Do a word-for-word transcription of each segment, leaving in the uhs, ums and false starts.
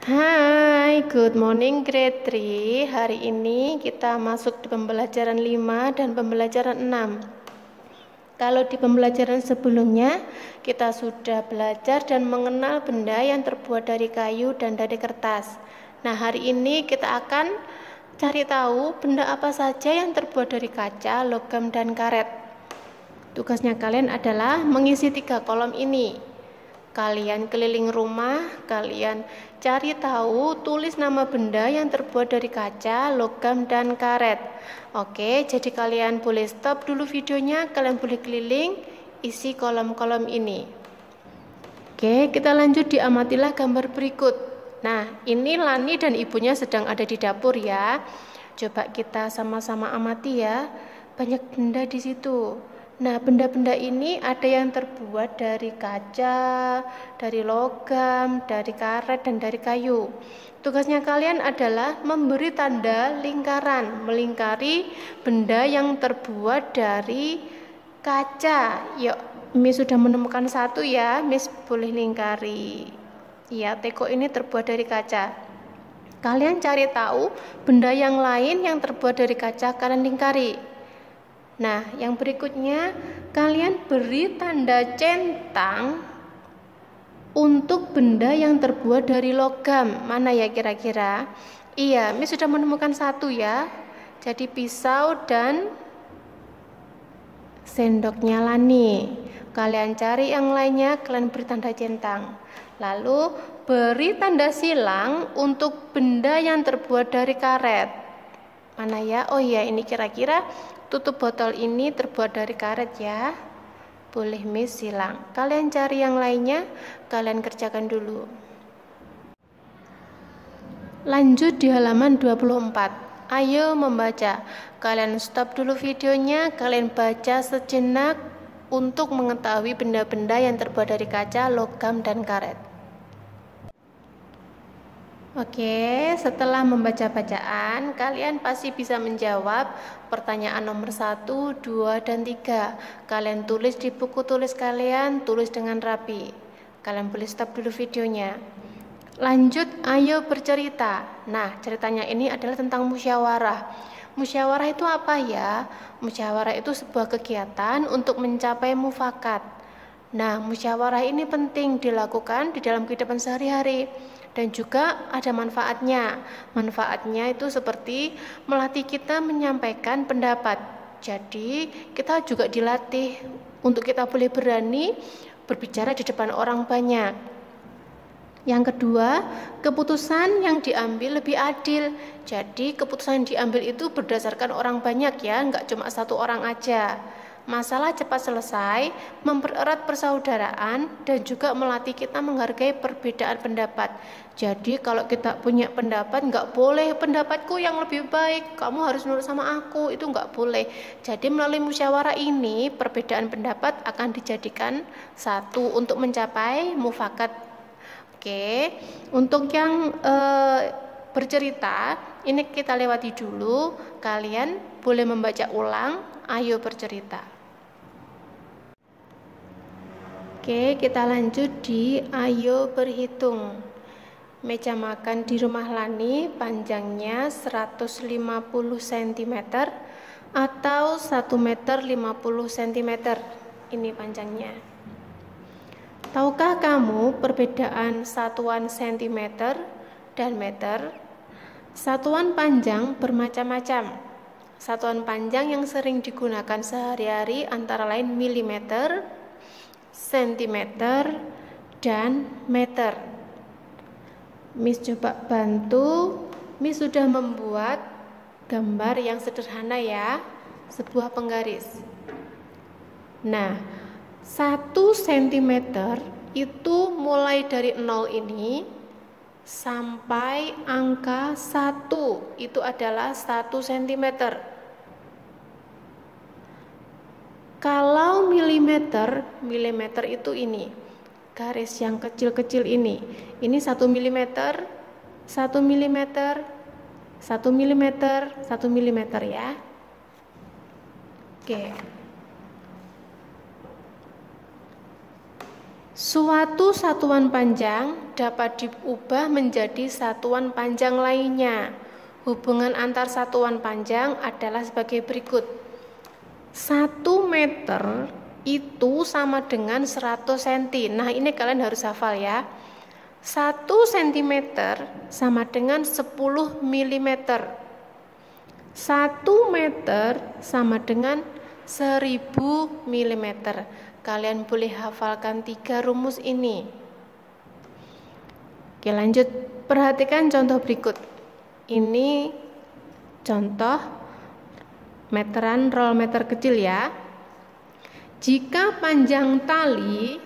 Hai, good morning grade three. Hari ini kita masuk di pembelajaran lima dan pembelajaran enam. Kalau di pembelajaran sebelumnya kita sudah belajar dan mengenal benda yang terbuat dari kayu dan dari kertas. Nah, hari ini kita akan cari tahu benda apa saja yang terbuat dari kaca, logam, dan karet. Tugasnya kalian adalah mengisi tiga kolom ini. Kalian keliling rumah, kalian cari tahu, tulis nama benda yang terbuat dari kaca, logam, dan karet. Oke, jadi kalian boleh stop dulu videonya, kalian boleh keliling, isi kolom-kolom ini. Oke, kita lanjut, diamatilah gambar berikut. Nah, ini Lani dan ibunya sedang ada di dapur ya. Coba kita sama-sama amati ya, banyak benda di situ. Nah, benda-benda ini ada yang terbuat dari kaca, dari logam, dari karet, dan dari kayu. Tugasnya kalian adalah memberi tanda lingkaran, melingkari benda yang terbuat dari kaca. Yuk, Miss sudah menemukan satu ya, Miss boleh lingkari. Ya, teko ini terbuat dari kaca. Kalian cari tahu benda yang lain yang terbuat dari kaca, kalian lingkari. Nah, yang berikutnya kalian beri tanda centang untuk benda yang terbuat dari logam. Mana ya kira-kira? Iya, Miss sudah menemukan satu ya. Jadi pisau dan sendoknya Lani. Kalian cari yang lainnya, kalian beri tanda centang. Lalu beri tanda silang untuk benda yang terbuat dari karet. Mana ya? Oh iya, ini kira-kira tutup botol ini terbuat dari karet ya. Boleh Miss silang. Kalian cari yang lainnya, kalian kerjakan dulu. Lanjut di halaman dua puluh empat. Ayo membaca. Kalian stop dulu videonya, kalian baca sejenak untuk mengetahui benda-benda yang terbuat dari kaca, logam, dan karet. Oke, setelah membaca bacaan, kalian pasti bisa menjawab pertanyaan nomor satu, dua, dan tiga. Kalian tulis di buku tulis kalian, tulis dengan rapi. Kalian boleh stop dulu videonya. Lanjut, ayo bercerita. Nah, ceritanya ini adalah tentang musyawarah. Musyawarah itu apa ya? Musyawarah itu sebuah kegiatan untuk mencapai mufakat. Nah, musyawarah ini penting dilakukan di dalam kehidupan sehari-hari. Dan juga ada manfaatnya. Manfaatnya itu seperti melatih kita menyampaikan pendapat. Jadi kita juga dilatih untuk kita boleh berani berbicara di depan orang banyak. Yang kedua, keputusan yang diambil lebih adil. Jadi keputusan yang diambil itu berdasarkan orang banyak ya, nggak cuma satu orang aja. Masalah cepat selesai, mempererat persaudaraan, dan juga melatih kita menghargai perbedaan pendapat. Jadi kalau kita punya pendapat, nggak boleh pendapatku yang lebih baik, kamu harus nurut sama aku, itu nggak boleh. Jadi melalui musyawarah ini, perbedaan pendapat akan dijadikan satu untuk mencapai mufakat. Oke, untuk yang eh, bercerita, ini kita lewati dulu, kalian boleh membaca ulang, ayo bercerita. Oke, kita lanjut di ayo berhitung. Meja makan di rumah Lani panjangnya seratus lima puluh sentimeter atau satu meter lima puluh sentimeter. Ini panjangnya. Tahukah kamu perbedaan satuan sentimeter dan meter? Satuan panjang bermacam-macam. Satuan panjang yang sering digunakan sehari-hari antara lain milimeter, sentimeter, dan meter. Miss coba bantu. Miss sudah membuat gambar yang sederhana ya, sebuah penggaris. Nah, satu sentimeter itu mulai dari nol ini sampai angka satu, itu adalah satu sentimeter. Kalau milimeter, milimeter itu ini, garis yang kecil-kecil ini. Ini satu milimeter, satu milimeter, satu milimeter, satu milimeter ya. Oke. Suatu satuan panjang dapat diubah menjadi satuan panjang lainnya. Hubungan antar satuan panjang adalah sebagai berikut. satu meter itu sama dengan seratus sentimeter. Nah, ini kalian harus hafal ya. satu sentimeter sama dengan sepuluh milimeter. satu meter sama dengan seribu milimeter. Kalian boleh hafalkan tiga rumus ini. Oke, lanjut. Perhatikan contoh berikut. Ini contoh meteran roll meter kecil ya. Jika panjang tali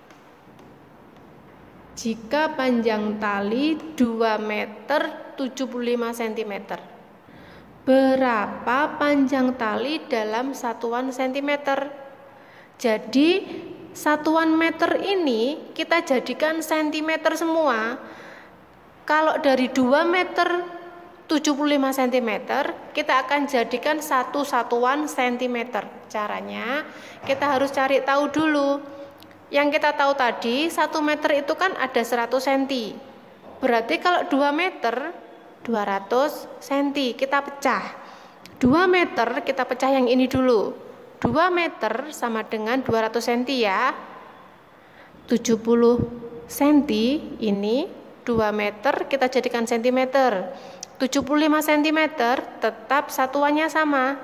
jika panjang tali dua meter tujuh puluh lima sentimeter. Berapa panjang tali dalam satuan sentimeter? Jadi satuan meter ini kita jadikan sentimeter semua. Kalau dari dua meter tujuh puluh lima sentimeter, kita akan jadikan satu satuan sentimeter. Caranya kita harus cari tahu dulu. Yang kita tahu tadi satu meter itu kan ada seratus sentimeter. Berarti kalau dua meter dua ratus sentimeter, kita pecah. dua meter kita pecah yang ini dulu. dua meter sama dengan dua ratus sentimeter ya. tujuh puluh sentimeter ini dua meter kita jadikan sentimeter. tujuh puluh lima sentimeter tetap satuannya sama.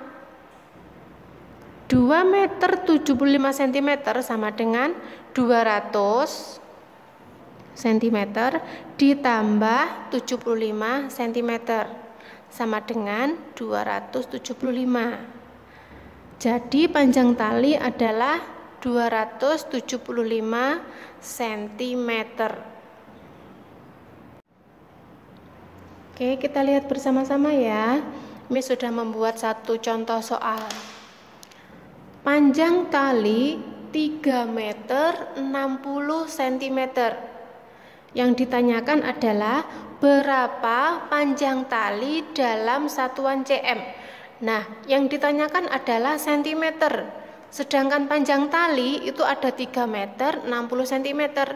dua meter tujuh puluh lima sentimeter sama dengan dua ratus sentimeter ditambah tujuh puluh lima sentimeter sama dengan dua ratus tujuh puluh lima. Jadi panjang tali adalah dua ratus tujuh puluh lima sentimeter. Oke, kita lihat bersama-sama ya. Miss sudah membuat satu contoh soal. Panjang tali tiga meter enam puluh sentimeter. Yang ditanyakan adalah berapa panjang tali dalam satuan cm. Nah, yang ditanyakan adalah sentimeter. Sedangkan panjang tali itu ada tiga meter enam puluh sentimeter.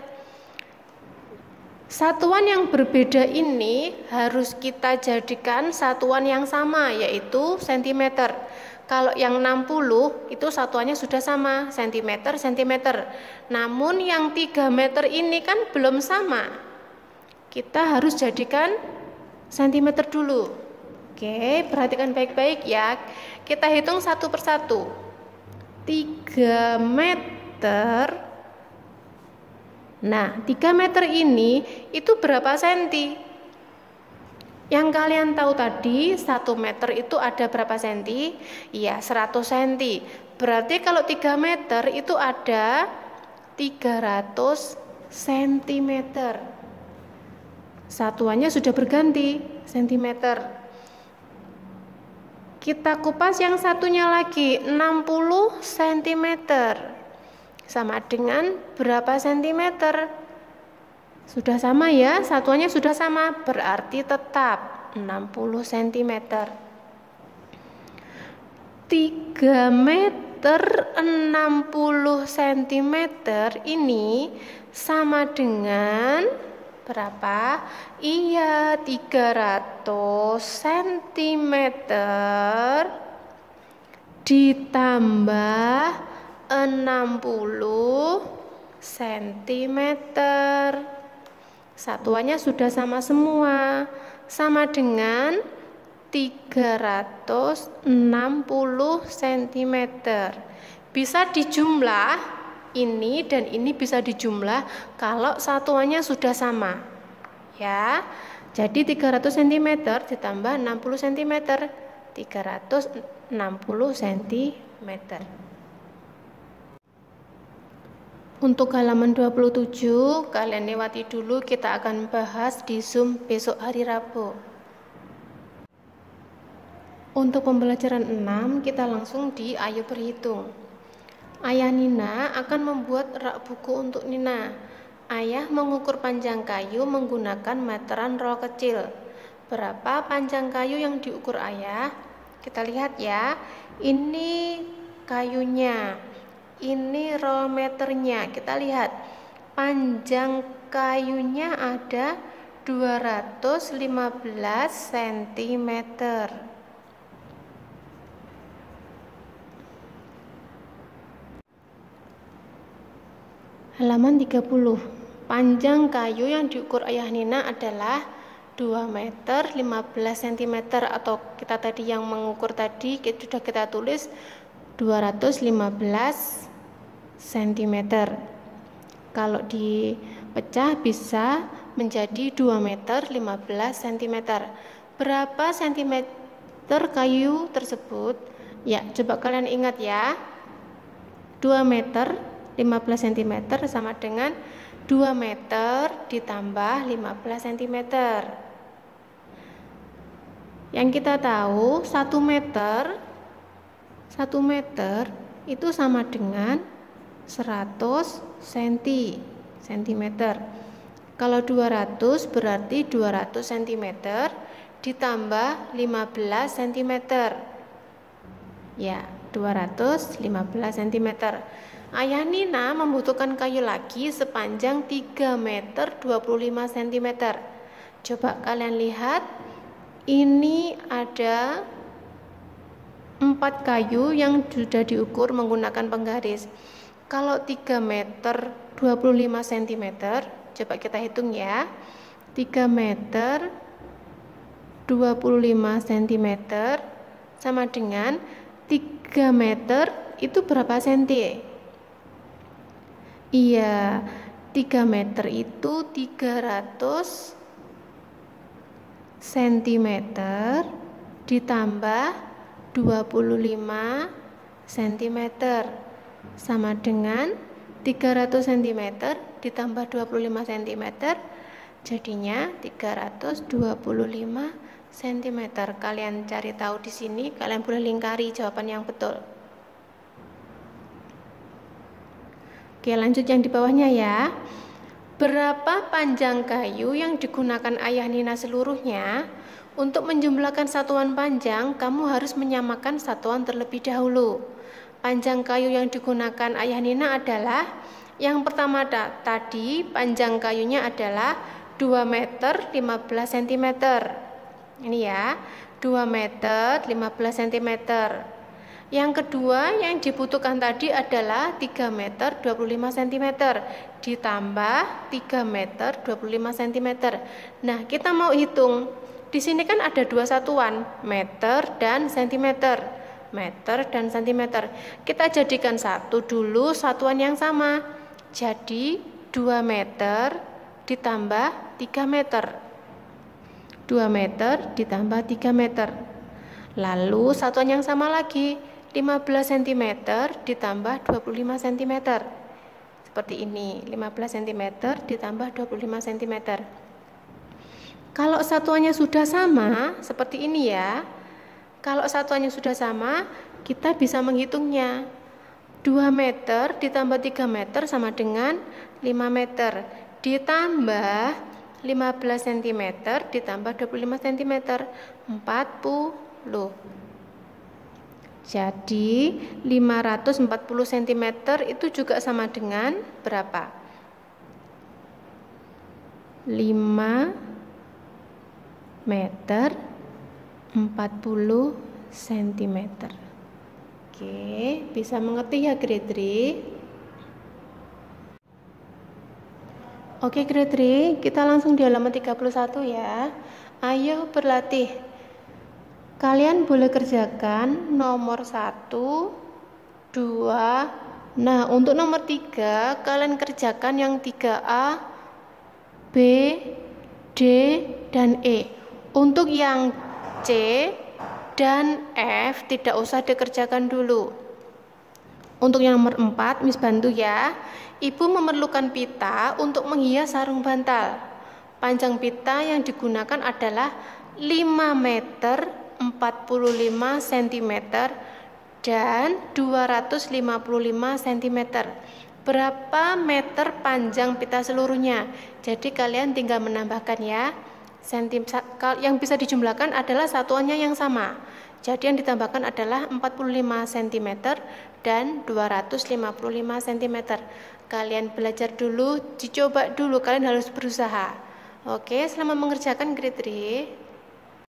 Satuan yang berbeda ini harus kita jadikan satuan yang sama, yaitu sentimeter. Kalau yang enam puluh itu satuannya sudah sama, sentimeter, sentimeter. Namun yang tiga meter ini kan belum sama. Kita harus jadikan sentimeter dulu. Oke, perhatikan baik-baik ya. Kita hitung satu persatu. tiga meter. Nah, tiga meter ini itu berapa senti? Yang kalian tahu tadi, satu meter itu ada berapa senti? Iya, seratus senti. Berarti kalau tiga meter itu ada tiga ratus sentimeter. Satuannya sudah berganti, sentimeter. Kita kupas yang satunya lagi, enam puluh sentimeter. Sama dengan berapa sentimeter? Sudah sama ya, satuannya sudah sama, berarti tetap enam puluh sentimeter. tiga meter enam puluh sentimeter ini sama dengan berapa? Iya, tiga ratus sentimeter ditambah enam puluh sentimeter. Satuannya sudah sama semua, sama dengan tiga ratus enam puluh sentimeter. Bisa dijumlah. Ini dan ini bisa dijumlah kalau satuannya sudah sama. Ya. Jadi tiga ratus sentimeter ditambah enam puluh sentimeter, tiga ratus enam puluh sentimeter. Untuk halaman dua puluh tujuh, kalian lewati dulu, kita akan bahas di Zoom besok hari Rabu. Untuk pembelajaran enam, kita langsung di Ayo Berhitung. Ayah Nina akan membuat rak buku untuk Nina. Ayah mengukur panjang kayu menggunakan meteran roll kecil. Berapa panjang kayu yang diukur ayah? Kita lihat ya. Ini kayunya. Ini roll meternya. Kita lihat. panjang kayunya ada dua ratus lima belas sentimeter. Halaman tiga puluh. Panjang kayu yang diukur Ayah Nina adalah dua meter lima belas sentimeter, atau kita tadi yang mengukur tadi sudah kita tulis dua ratus lima belas sentimeter. Kalau dipecah bisa menjadi dua meter lima belas sentimeter. Berapa sentimeter kayu tersebut? Ya, coba kalian ingat ya. dua meter lima belas sentimeter sama dengan dua meter ditambah lima belas sentimeter. Yang kita tahu satu meter satu meter itu sama dengan seratus sentimeter. Kalau dua ratus berarti dua ratus sentimeter ditambah lima belas sentimeter. Ya, dua ratus lima belas sentimeter. Ayah Nina membutuhkan kayu lagi sepanjang tiga meter dua puluh lima sentimeter. Coba kalian lihat, ini ada empat kayu yang sudah diukur menggunakan penggaris. Kalau tiga meter dua puluh lima sentimeter, coba kita hitung ya. tiga meter dua puluh lima sentimeter sama dengan tiga meter itu berapa senti? Iya, tiga meter itu tiga ratus sentimeter ditambah dua puluh lima sentimeter sama dengan tiga ratus sentimeter ditambah dua puluh lima sentimeter, jadinya tiga ratus dua puluh lima sentimeter. Kalian cari tahu di sini, kalian boleh lingkari jawaban yang betul. Oke, lanjut yang di bawahnya ya. Berapa panjang kayu yang digunakan Ayah Nina seluruhnya? Untuk menjumlahkan satuan panjang, kamu harus menyamakan satuan terlebih dahulu. Panjang kayu yang digunakan Ayah Nina adalah, yang pertama tadi panjang kayunya adalah dua meter lima belas sentimeter. Ini ya, dua meter lima belas sentimeter. Yang kedua yang dibutuhkan tadi adalah tiga meter dua puluh lima sentimeter ditambah tiga meter dua puluh lima sentimeter. Nah, kita mau hitung. Di sini kan ada dua satuan, meter dan sentimeter. Meter dan sentimeter. Kita jadikan satu dulu satuan yang sama. Jadi dua meter ditambah tiga meter. dua meter ditambah tiga meter. Lalu satuan yang sama lagi, lima belas sentimeter ditambah dua puluh lima sentimeter. Seperti ini, lima belas sentimeter ditambah dua puluh lima sentimeter. Kalau satuannya sudah sama, seperti ini ya. Kalau satuannya sudah sama, kita bisa menghitungnya. dua meter ditambah tiga meter sama dengan lima meter. Ditambah lima belas sentimeter ditambah dua puluh lima sentimeter, empat puluh. Jadi lima ratus empat puluh sentimeter itu juga sama dengan berapa? lima meter empat puluh sentimeter. Oke, bisa mengerti ya grade three? Oke grade three, kita langsung di halaman tiga puluh satu ya. Ayo berlatih. Kalian boleh kerjakan nomor satu, dua. Nah, untuk nomor tiga, kalian kerjakan yang tiga A, B, D, dan E. Untuk yang C dan F tidak usah dikerjakan dulu. Untuk yang nomor empat, Miss bantu ya. Ibu memerlukan pita untuk menghias sarung bantal. Panjang pita yang digunakan adalah lima meter empat puluh lima sentimeter dan dua ratus lima puluh lima sentimeter. Berapa meter panjang pita seluruhnya? Jadi kalian tinggal menambahkan ya. Sentim, yang bisa dijumlahkan adalah satuannya yang sama. Jadi yang ditambahkan adalah empat puluh lima sentimeter dan dua ratus lima puluh lima sentimeter. Kalian belajar dulu, dicoba dulu, kalian harus berusaha. Oke, selamat mengerjakan grade tiga.